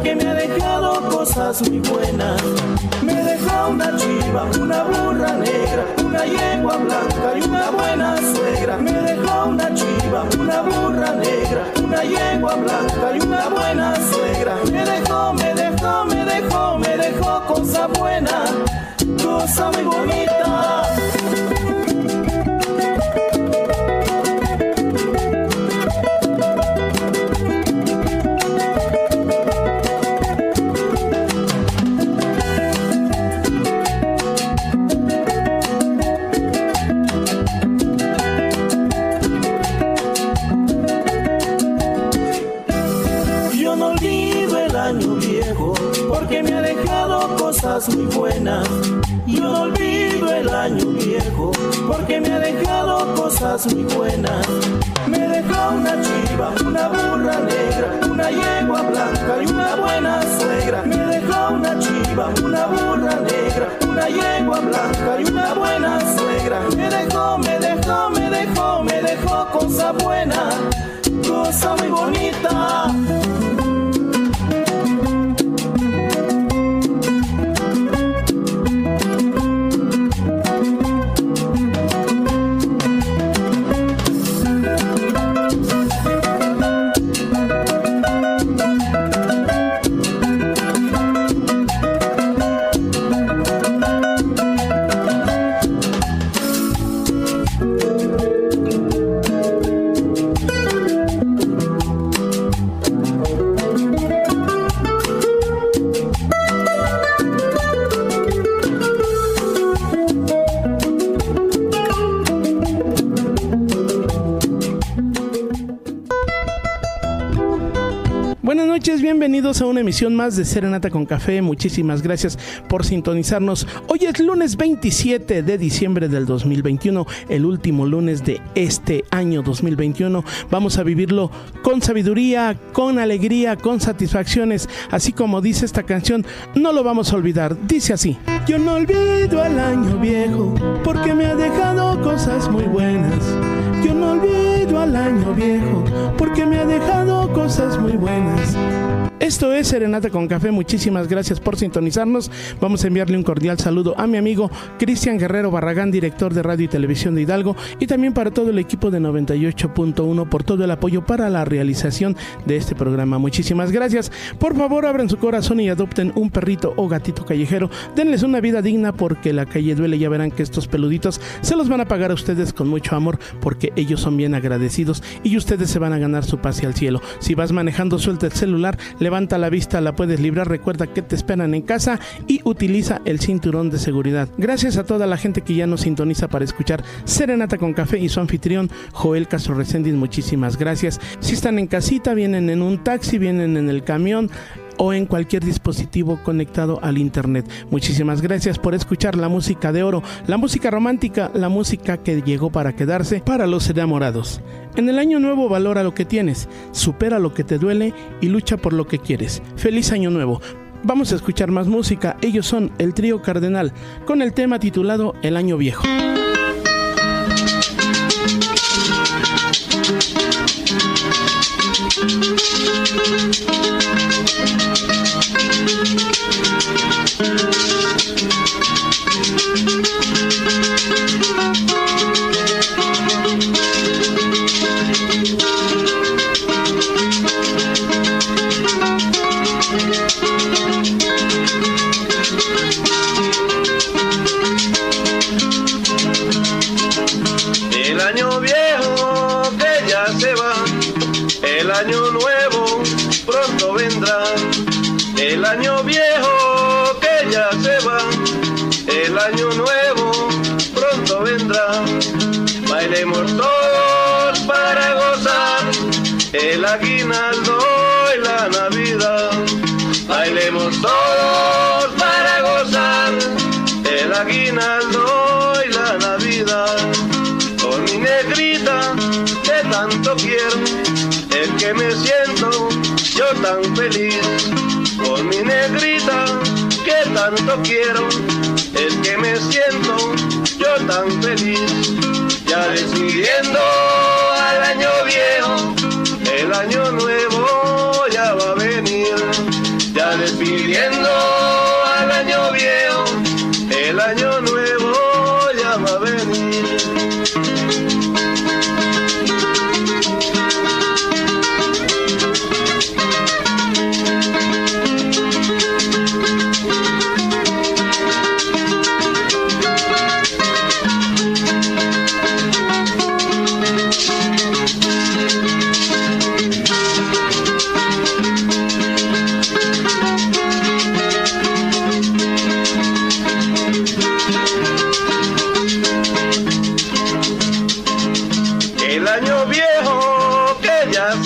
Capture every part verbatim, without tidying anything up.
porque me ha dejado cosas muy buenas. Me dejó una chiva, una burra negra, una yegua blanca y una buena suegra. Me dejó una chiva, una burra negra, una yegua blanca y una buena suegra. Me dejó, me dejó, me dejó, me dejó cosa buena, cosa muy bonita. Porque me ha dejado cosas muy buenas. Yo no olvido el año viejo, porque me ha dejado cosas muy buenas. Me dejó una chiva, una burra negra, una yegua blanca y una buena suegra. Me dejó una chiva, una burra negra, una yegua blanca y una buena suegra. Me dejó, me dejó, me dejó, me dejó cosa buena, cosa muy bonita. Bienvenidos a una emisión más de Serenata con Café. Muchísimas gracias por sintonizarnos. Hoy es lunes veintisiete de diciembre del dos mil veintiuno, el último lunes de este año dos mil veintiuno. Vamos a vivirlo con sabiduría, con alegría, con satisfacciones. Así como dice esta canción, no lo vamos a olvidar. Dice así: yo no olvido el año viejo, porque me ha dejado cosas muy buenas. Yo no olvido al año viejo, porque me ha dejado cosas muy buenas. Esto es Serenata con Café. Muchísimas gracias por sintonizarnos. Vamos a enviarle un cordial saludo a mi amigo Cristian Guerrero Barragán, director de Radio y Televisión de Hidalgo, y también para todo el equipo de noventa y ocho punto uno por todo el apoyo para la realización de este programa. Muchísimas gracias. Por favor, abran su corazón y adopten un perrito o gatito callejero. Denles una vida digna, porque la calle duele. Ya verán que estos peluditos se los van a pagar a ustedes con mucho amor, porque ellos son bien agradecidos y ustedes se van a ganar su pase al cielo. Si vas manejando, suelta el celular, levanta la vista, la puedes librar. Recuerda que te esperan en casa y utiliza el cinturón de seguridad. Gracias a toda la gente que ya nos sintoniza para escuchar Serenata con Café y su anfitrión Joel Castro Reséndiz. Muchísimas gracias. Si están en casita, vienen en un taxi, vienen en el camión o en cualquier dispositivo conectado al internet. Muchísimas gracias por escuchar la música de oro, la música romántica, la música que llegó para quedarse para los enamorados. En el año nuevo valora lo que tienes, supera lo que te duele y lucha por lo que quieres. ¡Feliz año nuevo! Vamos a escuchar más música. Ellos son el Trío Cardenal con el tema titulado El Año Viejo. El año viejo que ya se va, el año nuevo pronto vendrá. El año viejo que ya se va, el año nuevo pronto vendrá. Bailemos todos para gozar el aguinaldo y la Navidad. Bailemos todos para gozar el aguinaldo y la Navidad. Con mi negrita que tanto quiero, es que me siento yo tan feliz. Con mi negrita que tanto quiero, es que me siento yo tan feliz. Ya despidiendo al año viejo, el año nuevo ya va a venir. Ya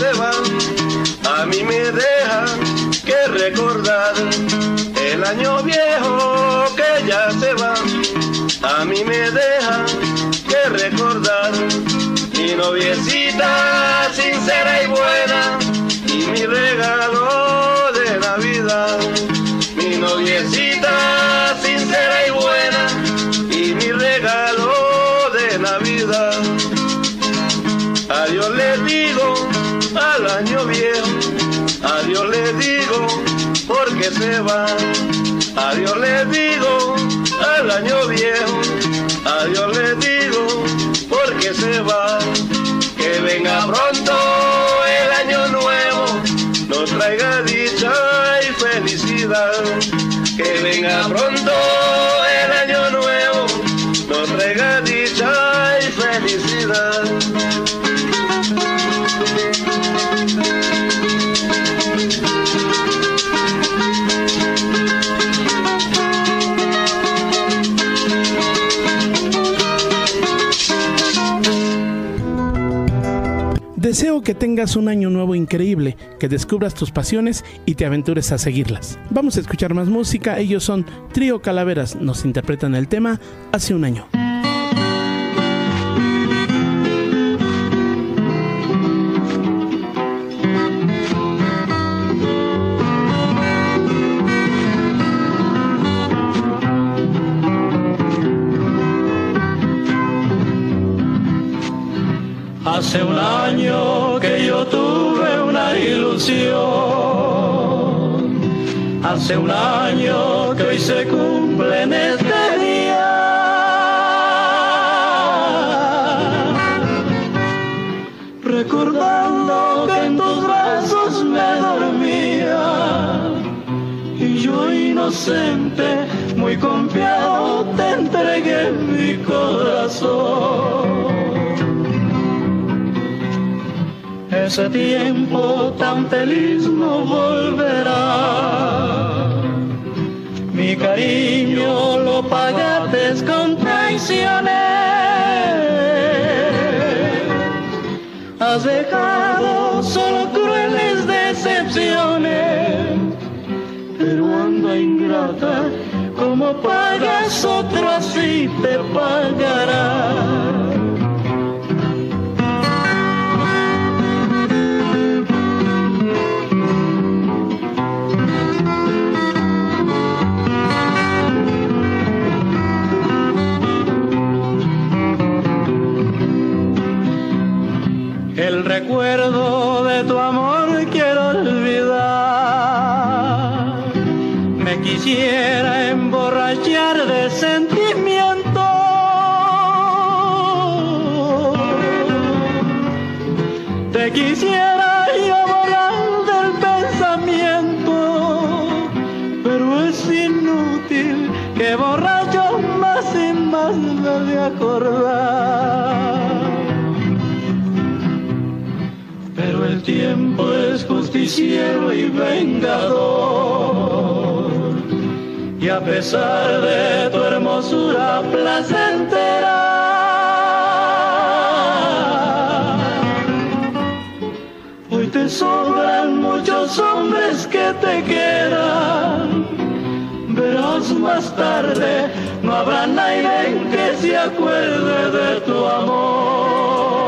se van, a mí me deja que recordar el año viejo que ya se va, a mí me deja que recordar mi noviecita sincera y buena y mi regalo de Navidad, mi noviecita sincera y buena y mi regalo de Navidad. Adiós le digo al año viejo, adiós le digo porque se va, adiós le digo al año viejo, adiós le digo porque se va, que venga pronto el año nuevo, nos traiga dicha y felicidad, que venga pronto el año nuevo, nos traiga dicha y felicidad. Deseo que tengas un año nuevo increíble, que descubras tus pasiones y te aventures a seguirlas. Vamos a escuchar más música. Ellos son Trío Calaveras, nos interpretan el tema Hace un año. Hace un año que yo tuve una ilusión, hace un año que hoy se cumple en este día, recordando que en tus brazos me dormía y yo inocente, muy confiado, te entregué mi corazón. Ese tiempo tan feliz no volverá, mi cariño lo pagaste con traiciones, has dejado solo crueles decepciones, pero anda ingrata, como pagas otro así te pagará. El recuerdo de tu amor quiero olvidar, me quisiera emborrachar de sentimiento, te quisiera yo borrar del pensamiento, pero es inútil que borracho más y más me de acordar. Pero el tiempo es justiciero y vengador, y a pesar de tu hermosura placentera, hoy te sobran muchos hombres que te quieran. Verás más tarde, no habrá nadie que se acuerde de tu amor.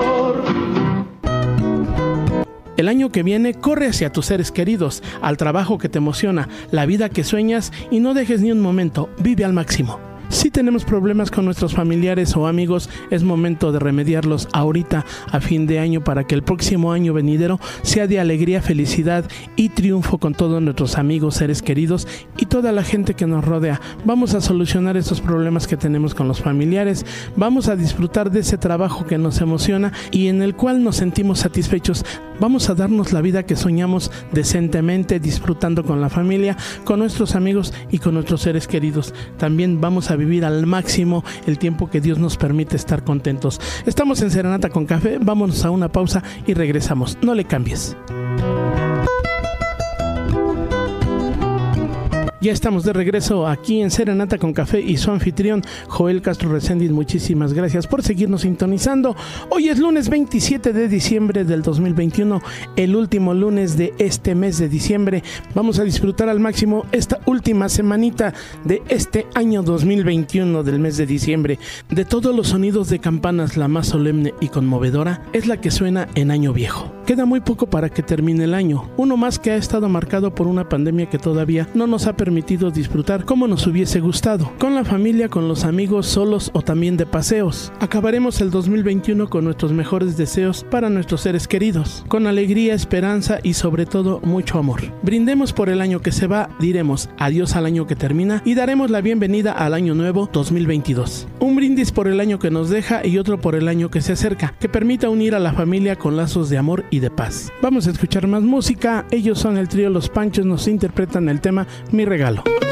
El año que viene corre hacia tus seres queridos, al trabajo que te emociona, la vida que sueñas y no dejes ni un momento, vive al máximo. Si tenemos problemas con nuestros familiares o amigos, es momento de remediarlos ahorita a fin de año para que el próximo año venidero sea de alegría, felicidad y triunfo con todos nuestros amigos, seres queridos y toda la gente que nos rodea. Vamos a solucionar esos problemas que tenemos con los familiares, vamos a disfrutar de ese trabajo que nos emociona y en el cual nos sentimos satisfechos. Vamos a darnos la vida que soñamos decentemente, disfrutando con la familia, con nuestros amigos y con nuestros seres queridos. También vamos a vivir al máximo el tiempo que Dios nos permite estar contentos. Estamos en Serenata con Café, vámonos a una pausa y regresamos. No le cambies. Ya estamos de regreso aquí en Serenata con Café y su anfitrión Joel Castro Reséndiz. Muchísimas gracias por seguirnos sintonizando. Hoy es lunes veintisiete de diciembre del dos mil veintiuno, el último lunes de este mes de diciembre. Vamos a disfrutar al máximo esta última semanita de este año dos mil veintiuno del mes de diciembre. De todos los sonidos de campanas, la más solemne y conmovedora es la que suena en Año Viejo. Queda muy poco para que termine el año, uno más que ha estado marcado por una pandemia que todavía no nos ha permitido disfrutar como nos hubiese gustado, con la familia, con los amigos, solos o también de paseos. Acabaremos el dos mil veintiuno con nuestros mejores deseos para nuestros seres queridos, con alegría, esperanza y sobre todo mucho amor. Brindemos por el año que se va, diremos adiós al año que termina y daremos la bienvenida al año nuevo dos mil veintidós. Un brindis por el año que nos deja y otro por el año que se acerca, que permita unir a la familia con lazos de amor y de paz. Vamos a escuchar más música. Ellos son el trío Los Panchos, nos interpretan el tema Mi Regalo.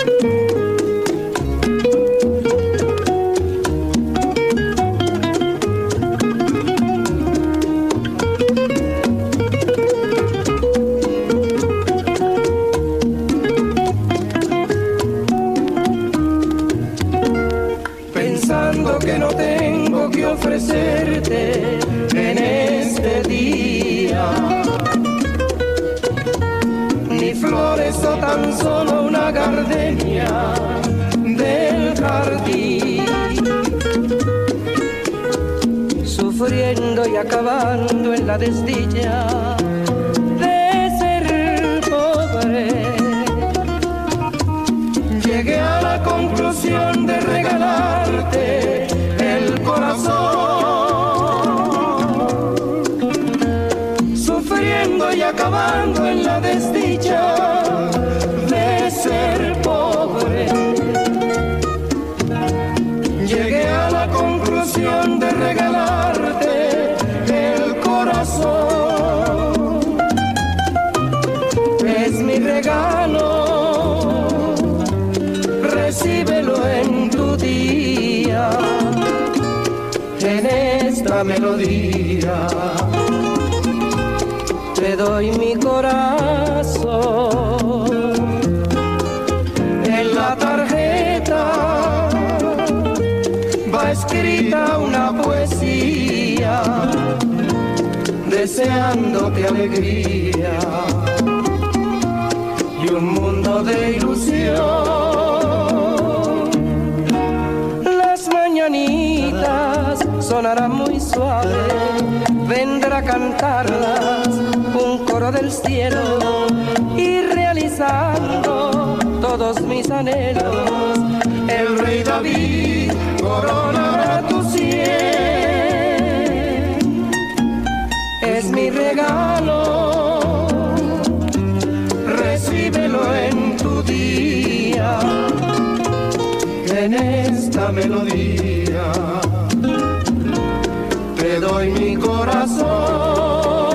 Pensando que no tengo que ofrecerte en este día ni flores o tan solo una gardenia del jardín, sufriendo y acabando en la desdicha de ser pobre, llegué a la conclusión de regalarte el corazón, sufriendo y acabando en la desdicha de ser pobre. Llegué a la conclusión de regalarte el corazón. Es mi regalo, recíbelo en tu día, en esta melodía. Te doy mi corazón, en la tarjeta va escrita una poesía, deseándote alegría y un mundo de ilusión. Las mañanitas sonarán muy suave, vendrá a cantarlas un coro del cielo y realizando todos mis anhelos, el rey David coronará tu sien. Es mi regalo, recíbelo en tu día, en esta melodía. Te doy mi corazón.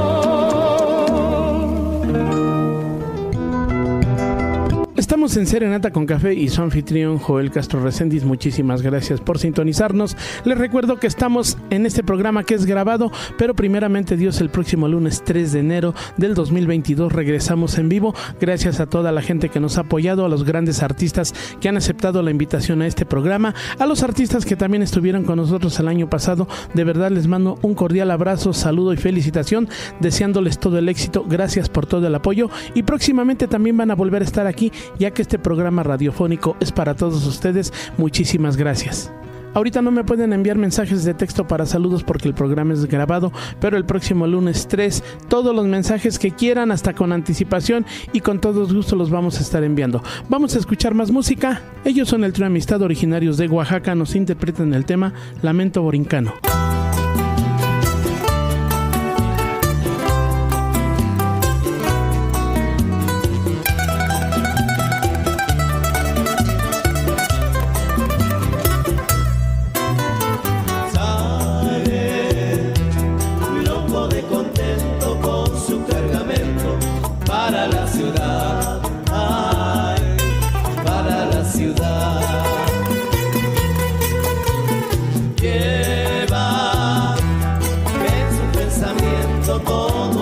Estamos en Serenata con Café y su anfitrión Joel Castro Reséndiz. Muchísimas gracias por sintonizarnos. Les recuerdo que estamos en este programa que es grabado, pero primeramente Dios, el próximo lunes tres de enero del dos mil veintidós regresamos en vivo. Gracias a toda la gente que nos ha apoyado, a los grandes artistas que han aceptado la invitación a este programa, a los artistas que también estuvieron con nosotros el año pasado. De verdad les mando un cordial abrazo, saludo y felicitación, deseándoles todo el éxito. Gracias por todo el apoyo y próximamente también van a volver a estar aquí, ya que este programa radiofónico es para todos ustedes. Muchísimas gracias. Ahorita no me pueden enviar mensajes de texto para saludos porque el programa es grabado, pero el próximo lunes tres, todos los mensajes que quieran, hasta con anticipación, y con todo gusto los vamos a estar enviando. Vamos a escuchar más música. Ellos son el trío Amistad, originarios de Oaxaca, nos interpretan el tema Lamento Borincano.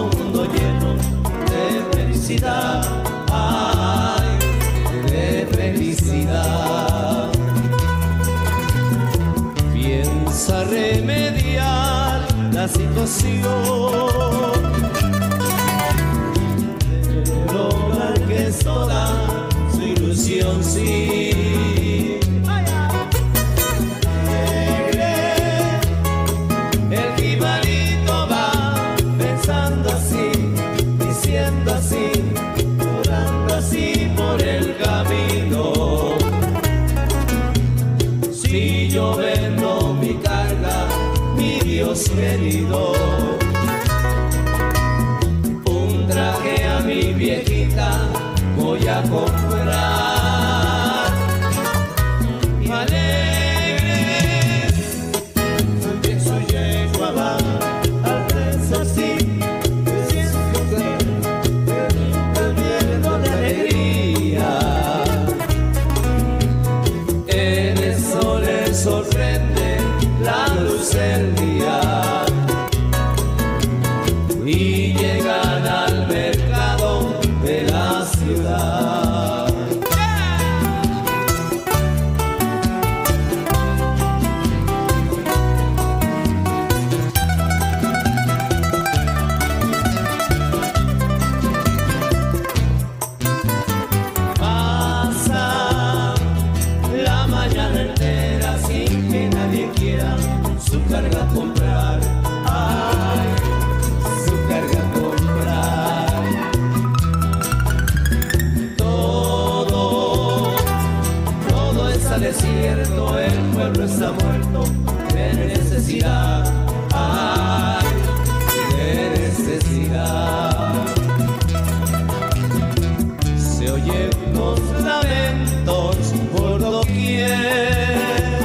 Ay, de la situación, de lograr que es toda su ilusión, sí. El jibarito va pensando así, diciendo así, orando así por el camino. Si yo vendo mi carga, mi Dios querido, un traje a mi viejita voy a comprar. Y alegre, empiezo yegua va al rezo así, siento que el viento de alegría. En el sol le sorprende la luz del día y llegan al mercado de la ciudad. Pasa la mañana entera sin que nadie quiera su carga comprar. Ay, su carga comprar. Todo, todo está desierto, el pueblo está muerto de necesidad. Ay, de necesidad. Se oyen los lamentos por doquier.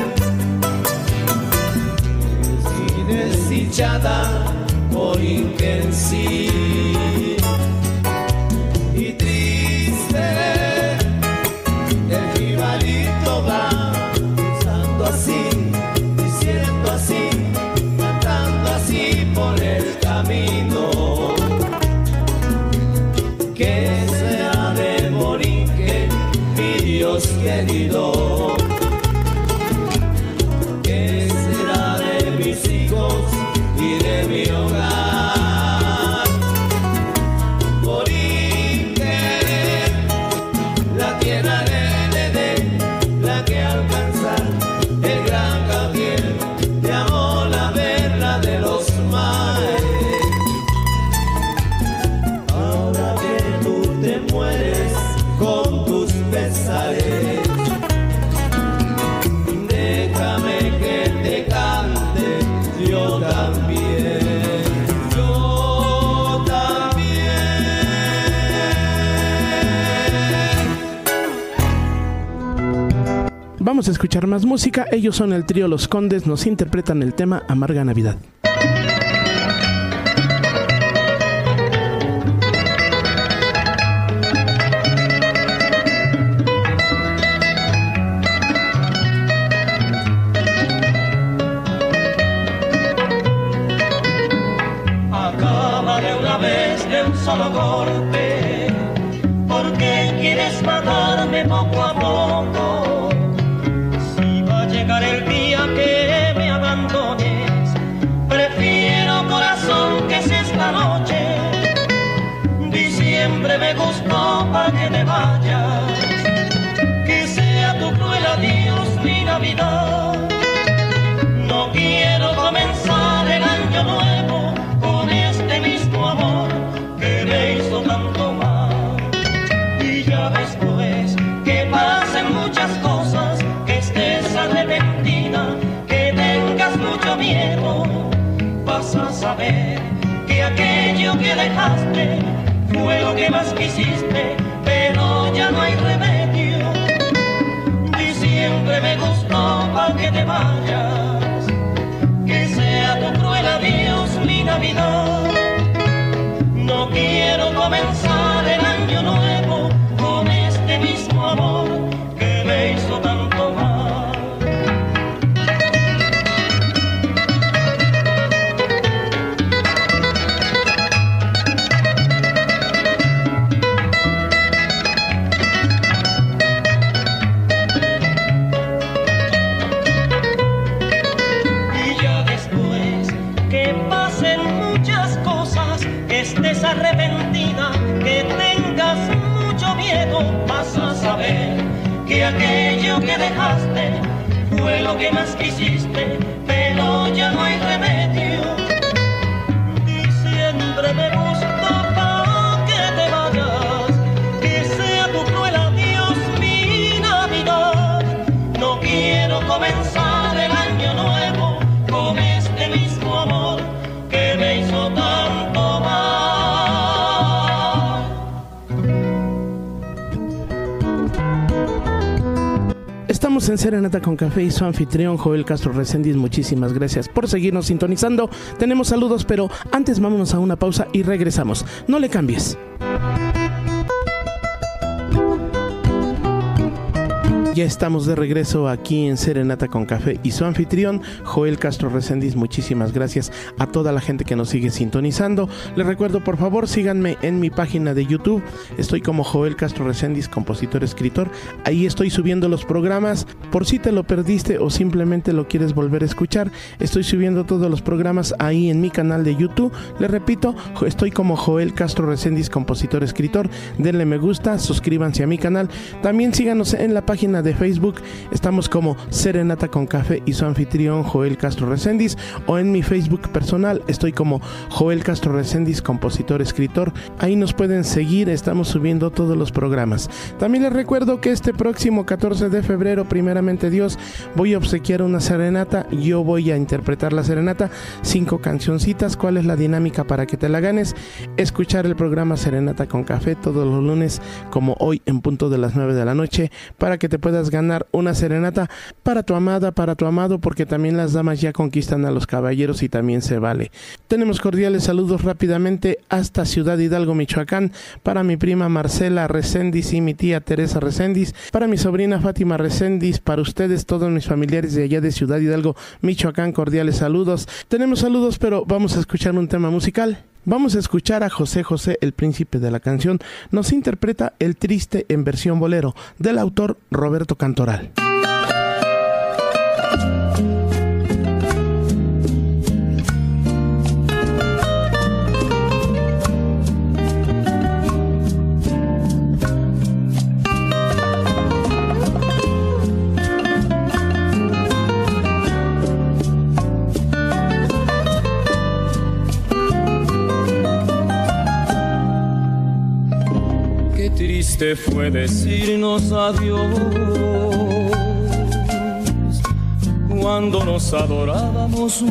Desdichada por inquietud y triste, el jibarito va pensando así, diciendo así, cantando así por el camino. Que sea de Borinquen, mi Dios querido. Que será de mis hijos y de mi hogar. Borinquen, la tierra del Edén, la que alcanza el gran Gabriel, llamó la verla de los mares. Ahora que tú te mueres con tus pesares, déjame que te cante yo también, yo también. Vamos a escuchar más música. Ellos son el trío Los Condes, nos interpretan el tema Amarga Navidad. Acaba de una vez de un solo golpe, porque quieres matarme poco a poco. Si va a llegar el día que me abandones, prefiero, corazón, que sea esta noche. Diciembre me gustó pa' que te vayas, que sea tu cruel adiós mi Navidad. No quiero comenzar el año nuevo con este mismo amor que me hizo tanto mal. Y ya después que pasen muchas cosas, que estés arrepentida, que tengas mucho miedo, vas a saber que aquello que dejaste fue lo que más quisiste, pero ya no hay remedio. Diciembre me gustó pa' que te vayas, que sea tu cruel adiós mi Navidad. No quiero comenzar el año nuevo con este mismo amor que me hizo tanto mal. Y ya después que pasa aquello que dejaste fue lo que más quisiste, pero ya no hay remedio. Diciembre me gusta pa' que te vayas, que sea tu cruel adiós mi Navidad. No quiero comenzar el año nuevo con este mismo amor que me hizo tanto mal. Estamos en Serenata con Café y su anfitrión Joel Castro Reséndiz. Muchísimas gracias por seguirnos sintonizando. Tenemos saludos, pero antes vámonos a una pausa y regresamos. No le cambies. Ya estamos de regreso aquí en Serenata con Café y su anfitrión Joel Castro Reséndiz. Muchísimas gracias a toda la gente que nos sigue sintonizando. Les recuerdo, por favor, síganme en mi página de YouTube. Estoy como Joel Castro Reséndiz, compositor, escritor. Ahí estoy subiendo los programas. Por si te lo perdiste o simplemente lo quieres volver a escuchar, estoy subiendo todos los programas ahí en mi canal de YouTube. Les repito, estoy como Joel Castro Reséndiz, compositor, escritor. Denle me gusta, suscríbanse a mi canal. También síganos en la página de Facebook, estamos como Serenata con Café y su anfitrión Joel Castro Reséndiz, o en mi Facebook personal estoy como Joel Castro Reséndiz, compositor, escritor. Ahí nos pueden seguir, estamos subiendo todos los programas. También les recuerdo que este próximo catorce de febrero, primeramente Dios, voy a obsequiar una serenata. Yo voy a interpretar la serenata, cinco cancioncitas. ¿Cuál es la dinámica para que te la ganes? Escuchar el programa Serenata con Café todos los lunes, como hoy en punto de las nueve de la noche, para que te puedas ganar una serenata para tu amada, para tu amado, porque también las damas ya conquistan a los caballeros y también se vale. Tenemos cordiales saludos rápidamente hasta Ciudad Hidalgo, Michoacán, para mi prima Marcela Reséndiz y mi tía Teresa Reséndiz, para mi sobrina Fátima Reséndiz, para ustedes, todos mis familiares de allá de Ciudad Hidalgo, Michoacán, cordiales saludos. Tenemos saludos, pero vamos a escuchar un tema musical. Vamos a escuchar a José José, el príncipe de la canción. Nos interpreta El Triste en versión bolero, del autor Roberto Cantoral. Triste fue decirnos adiós cuando nos adorábamos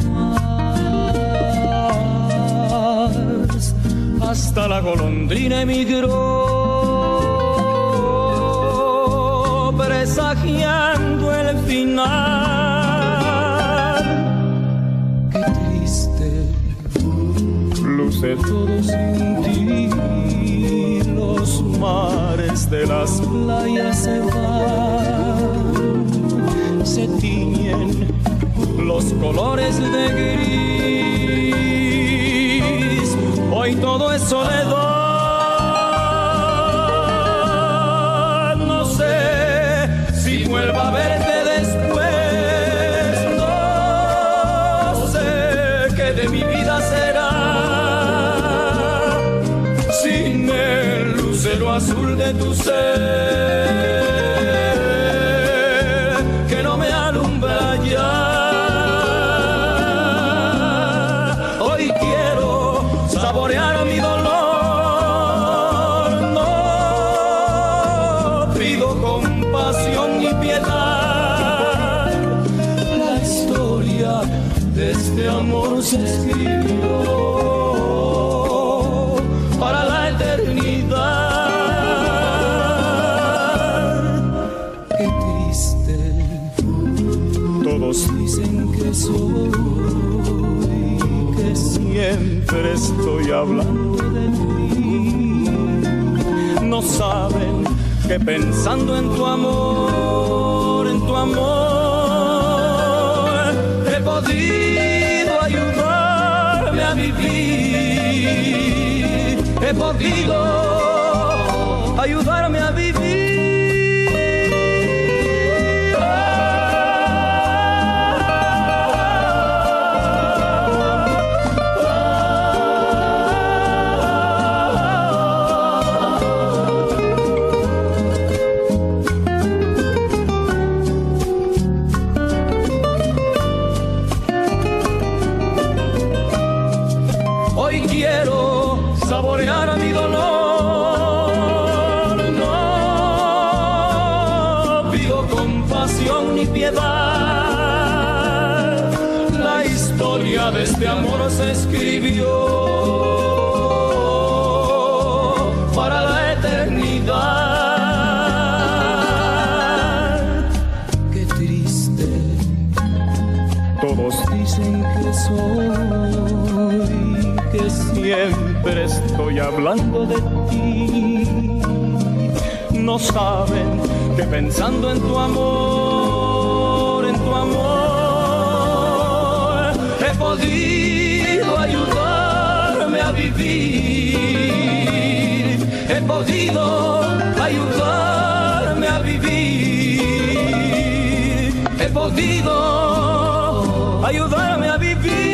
más. Hasta la golondrina emigró presagiando el final. Qué triste luce todo sin ti. Los mares de las playas se van, se tiñen los colores de gris. Hoy todo es soledad. No sé si vuelva a verte después. No sé qué de mi vida será sin el lucero azul de tu ser, que no me alumbra ya. Hoy quiero saborear mi dolor, no pido compasión ni piedad. La historia de este amor se escribió para la eternidad. Qué triste, todos dicen que soy, que siempre estoy hablando de ti. No saben que pensando en tu amor, en tu amor, he podido ayudarme a vivir. He podido ayudarme a vivir. este amor se escribió para la eternidad. Qué triste, todos dicen que soy, que siempre estoy hablando de ti. No saben que pensando en tu amor, en tu amor, he podido ayudarme a vivir. He podido ayudarme a vivir. He podido ayudarme a vivir.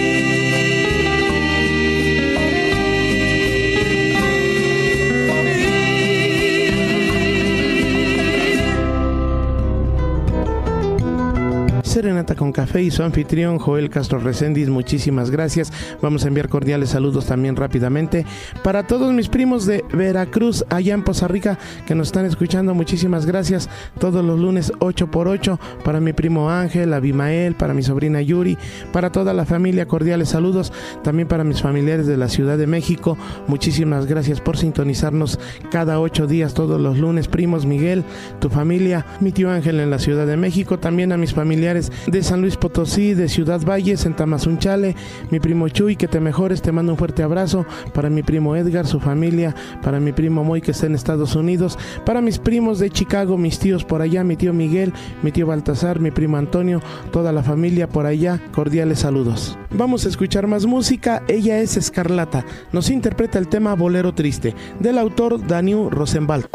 Serenata con Café y su anfitrión Joel Castro Reséndiz, muchísimas gracias. Vamos a enviar cordiales saludos también rápidamente para todos mis primos de Veracruz, allá en Poza Rica, que nos están escuchando, muchísimas gracias. Todos los lunes ocho por ocho, para mi primo Ángel, Abimael, para mi sobrina Yuri, para toda la familia, cordiales saludos. También para mis familiares de la Ciudad de México, muchísimas gracias por sintonizarnos cada ocho días, todos los lunes. Primos Miguel, tu familia, mi tío Ángel en la Ciudad de México, también a mis familiares de San Luis Potosí, de Ciudad Valles, en Tamazunchale, mi primo Chuy, que te mejores, te mando un fuerte abrazo. Para mi primo Edgar, su familia, para mi primo Moy, que está en Estados Unidos, para mis primos de Chicago, mis tíos por allá, mi tío Miguel, mi tío Baltasar, mi primo Antonio, toda la familia por allá, cordiales saludos. Vamos a escuchar más música. Ella es Escarlata, nos interpreta el tema Bolero Triste, del autor Daniel Rosenwald.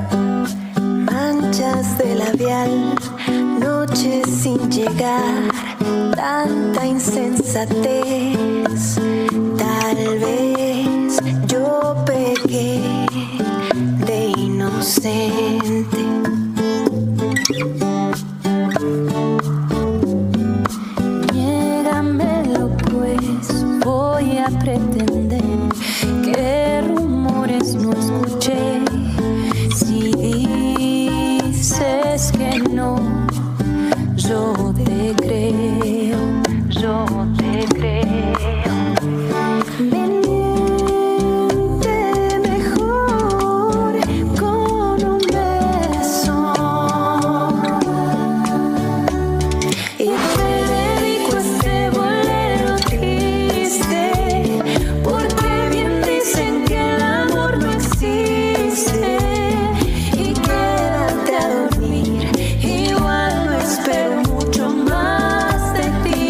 Manchas de labial, noches sin llegar, tanta insensatez. Tal vez yo pequé de inocente. Niégamelo pues, voy a pretender que rumores no escuché. Si dices que no, yo te creo, yo te creo. Vente mejor con un beso y te dedico este bolero triste, porque bien dicen que el amor no existe. Y quédate a dormir, igual no espero mucho más de ti.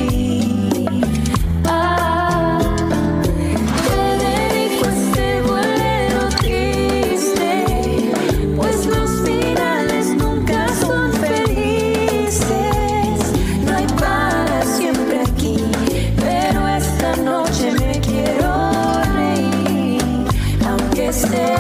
Ah, te dedico este bolero triste, pues los finales nunca son felices. No hay para siempre aquí, pero esta noche me quiero reír, aunque sea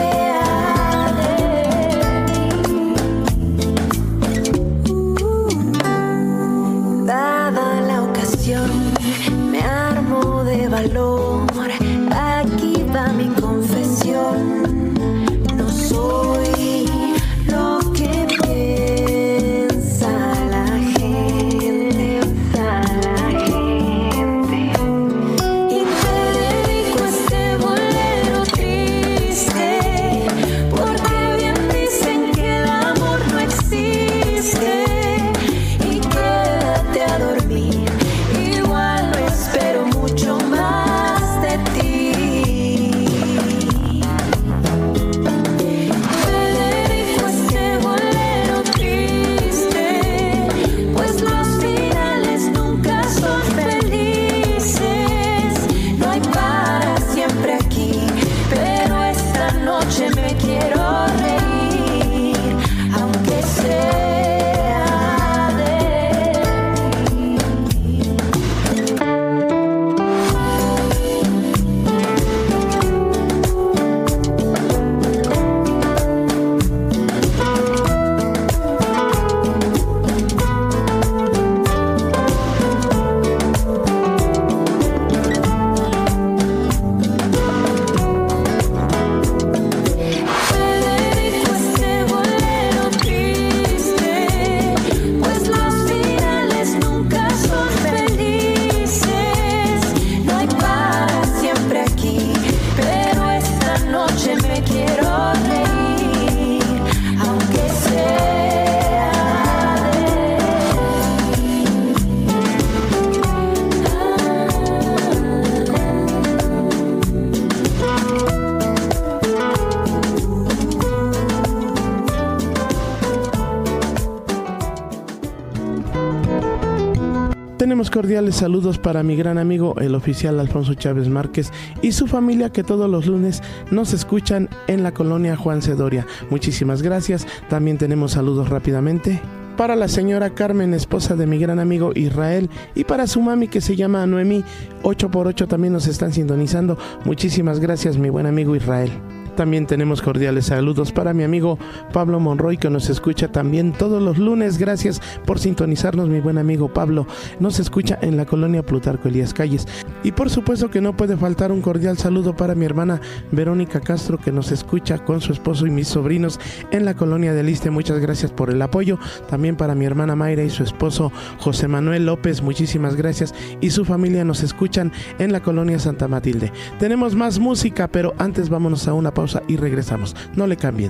me armo de valor. Aquí va mi confesión. No soy lo que piensa la gente, la gente. Y te dedico este bolero triste, porque bien dicen que el amor no existe. Y quédate a dormir, igual no espero mucho más de ti. Te dedico este bolero triste, pues los finales nunca son felices. No hay para siempre aquí, pero esta noche me quiero reír, aunque sea de te dedico este bolero triste, Tenemos cordiales saludos para mi gran amigo el oficial Alfonso Chávez Márquez y su familia que todos los lunes nos escuchan en la colonia Juan Cedoria. Muchísimas gracias. También tenemos saludos rápidamente para la señora Carmen, esposa de mi gran amigo Israel, y para su mami que se llama Noemí. ocho por ocho también nos están sintonizando. Muchísimas gracias, mi buen amigo Israel. También tenemos cordiales saludos para mi amigo Pablo Monroy, que nos escucha también todos los lunes. Gracias por sintonizarnos, mi buen amigo Pablo. Nos escucha en la colonia Plutarco Elías Calles. Y por supuesto que no puede faltar un cordial saludo para mi hermana Verónica Castro, que nos escucha con su esposo y mis sobrinos en la colonia del Iste. Muchas gracias por el apoyo. También para mi hermana Mayra y su esposo José Manuel López, muchísimas gracias. Y su familia nos escuchan en la colonia Santa Matilde. Tenemos más música, pero antes vámonos a una pausa y regresamos. No le cambien.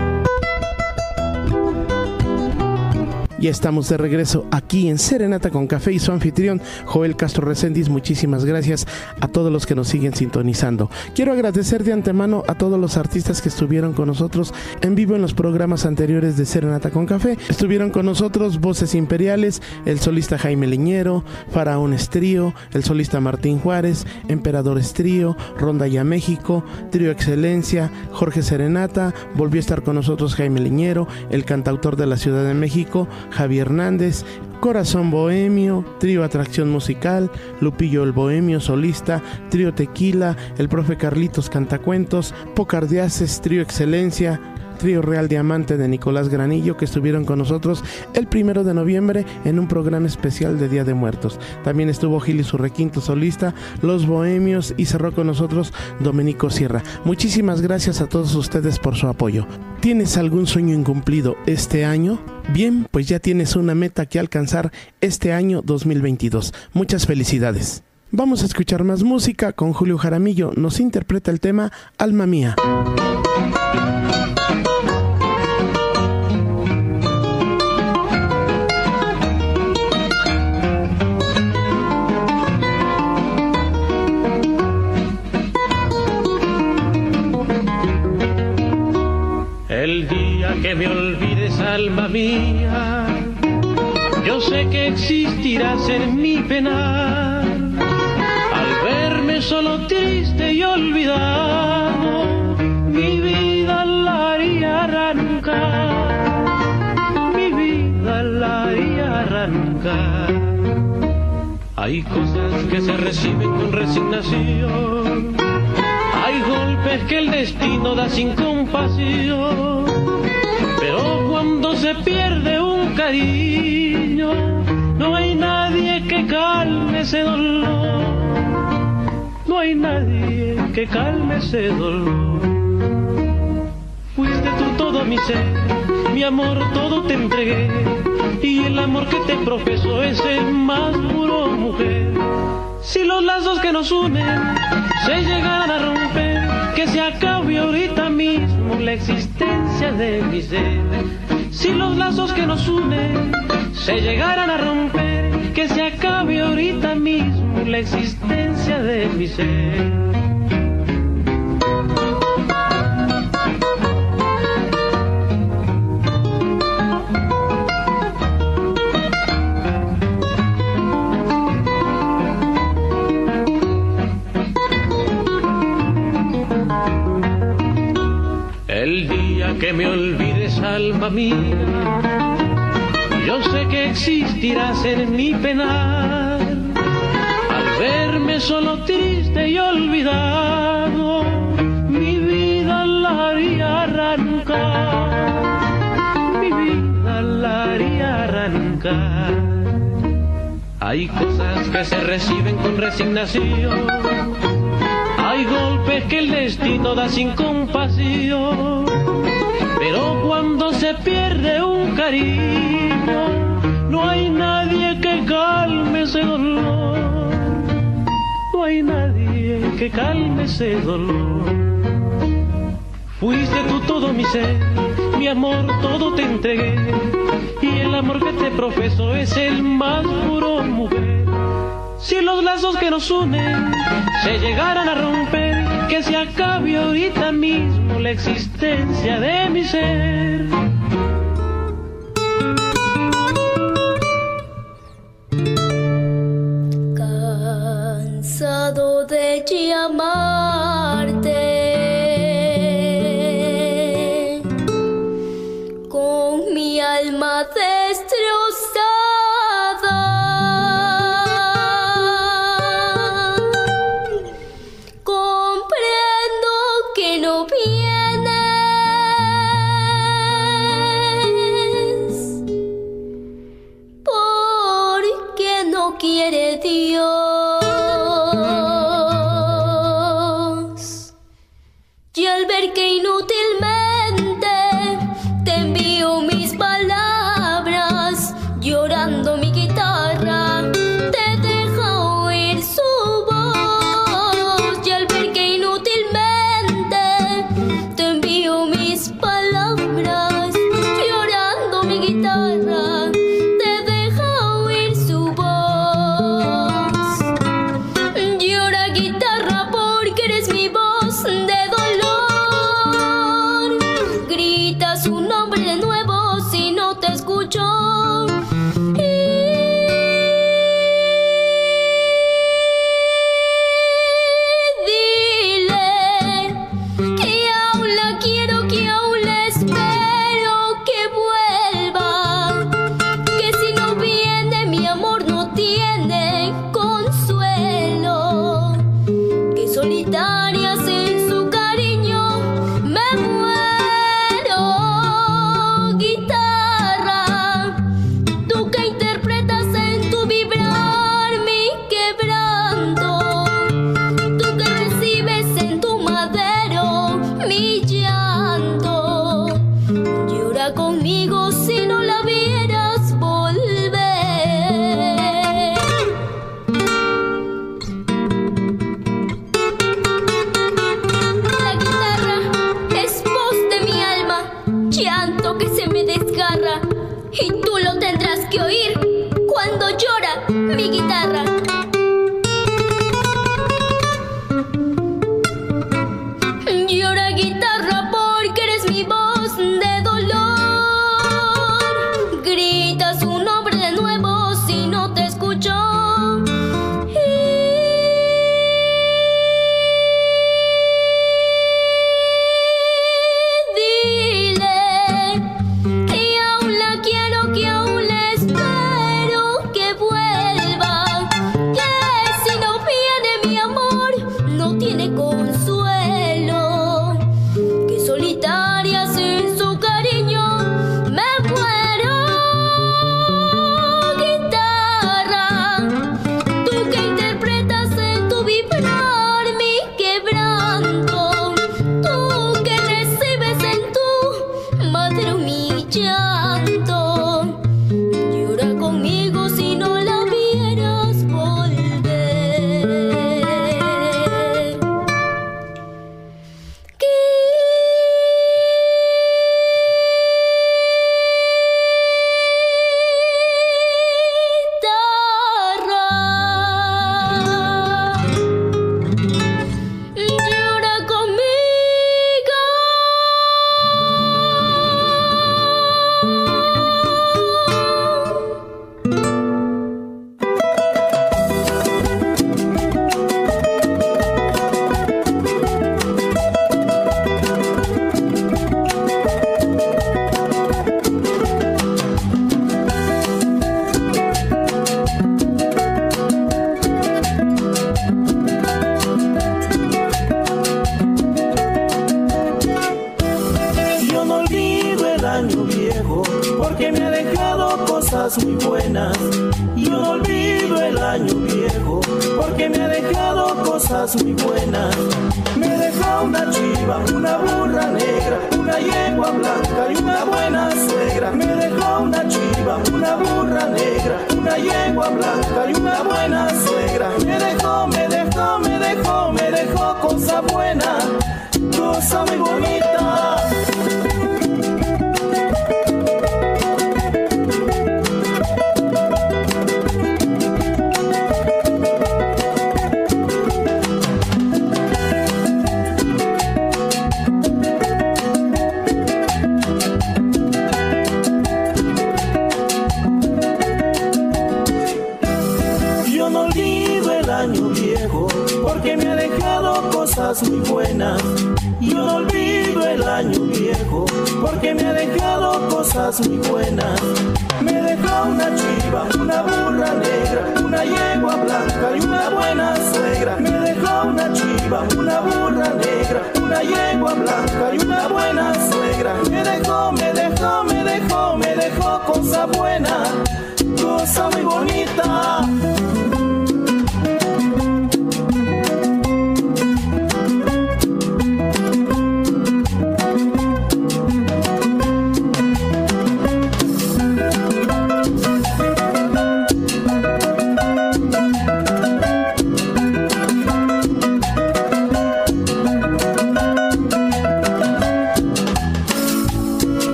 Ya estamos de regreso aquí en Serenata con Café y su anfitrión Joel Castro Reséndiz. Muchísimas gracias a todos los que nos siguen sintonizando. Quiero agradecer de antemano a todos los artistas que estuvieron con nosotros en vivo en los programas anteriores de Serenata con Café. Estuvieron con nosotros Voces Imperiales, el solista Jaime Leñero, Faraones Trío, el solista Martín Juárez, Emperadores Trío, Ronda Ya México, Trío Excelencia, Jorge Serenata. Volvió a estar con nosotros Jaime Leñero, el cantautor de la Ciudad de México, Javier Hernández, Corazón Bohemio, Trío Atracción Musical, Lupillo el Bohemio solista, Trío Tequila, el profe Carlitos Cantacuentos, Pocardiaces, Trío Excelencia, Trío Real Diamante de Nicolás Granillo, que estuvieron con nosotros el primero de noviembre en un programa especial de Día de Muertos. También estuvo Gil y su requinto solista, Los Bohemios, y cerró con nosotros Domenico Sierra. Muchísimas gracias a todos ustedes por su apoyo. ¿Tienes algún sueño incumplido este año? Bien, pues ya tienes una meta que alcanzar este año dos mil veintidós. Muchas felicidades. Vamos a escuchar más música con Julio Jaramillo. Nos interpreta el tema Alma Mía. El día que me olvides, alma mía, yo sé que existirás en mi penar. Al verme solo triste y olvidado, mi vida la haría arrancar, mi vida la haría arrancar. Hay cosas que se reciben con resignación, hay golpes que el destino da sin compasión, pero cuando se pierde un cariño, no hay nadie que calme ese dolor, no hay nadie que calme ese dolor. Fuiste tú todo mi ser, mi amor todo te entregué, y el amor que te profeso es el más puro, mujer. Si los lazos que nos unen se llegaran a romper, que se acabe ahorita mismo la existencia de mi ser. Si los lazos que nos unen se llegaran a romper, que se acabe ahorita mismo la existencia de mi ser. El día que me olvides, alma mía, yo sé que existirás en mi penar. Al verme solo triste y olvidado, mi vida la haría arrancar, mi vida la haría arrancar. Hay cosas que se reciben con resignación, hay golpes que el destino da sin compasión, pero cuando se pierde un cariño, no hay nadie que calme ese dolor, no hay nadie que calme ese dolor. Fuiste tú todo mi ser, mi amor todo te entregué, y el amor que te profeso es el más puro, mujer. Si los lazos que nos unen se llegaran a romper, que se acabe ahorita mismo la existencia de mi ser. mis palabras, llorando mi guitarra, te deja oír su voz. Llora guitarra porque eres mi voz de dolor. Grita su nombre de nuevo si no te escucho. Muy buenas. Yo no olvido el año viejo porque me ha dejado cosas muy buenas. Me dejó una chiva, una burra negra, una yegua blanca y una buena suegra. Me dejó una chiva, una burra negra, una yegua blanca y una buena suegra. Me dejó, me dejó, me dejó, me dejó cosa buena, cosa muy bonita. Muy buenas. Yo no olvido el año viejo porque me ha dejado cosas muy buenas. Me dejó una chiva, una burra negra, una yegua blanca y una buena suegra. Me dejó una chiva, una burra negra, una yegua blanca y una buena suegra. Me dejó, me dejó, me dejó, me dejó cosa buena, cosa muy bonita.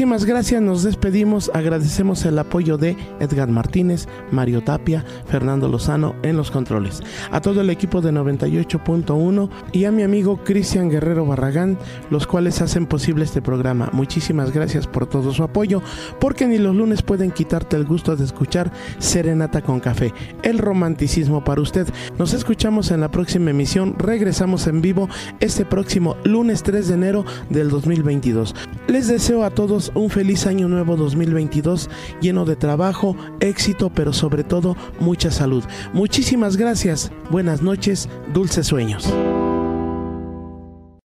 Muchísimas gracias, nos despedimos, agradecemos el apoyo de Edgar Martínez, Mario Tapia, Fernando Lozano en los controles, a todo el equipo de noventa y ocho punto uno y a mi amigo Cristian Guerrero Barragán, los cuales hacen posible este programa. Muchísimas gracias por todo su apoyo, porque ni los lunes pueden quitarte el gusto de escuchar Serenata con Café, el romanticismo para usted. Nos escuchamos en la próxima emisión, regresamos en vivo este próximo lunes tres de enero del dos mil veintidós. Les deseo a todos un feliz año nuevo dos mil veintidós, lleno de trabajo, éxito, pero sobre todo mucha salud. Muchísimas gracias, buenas noches, dulces sueños.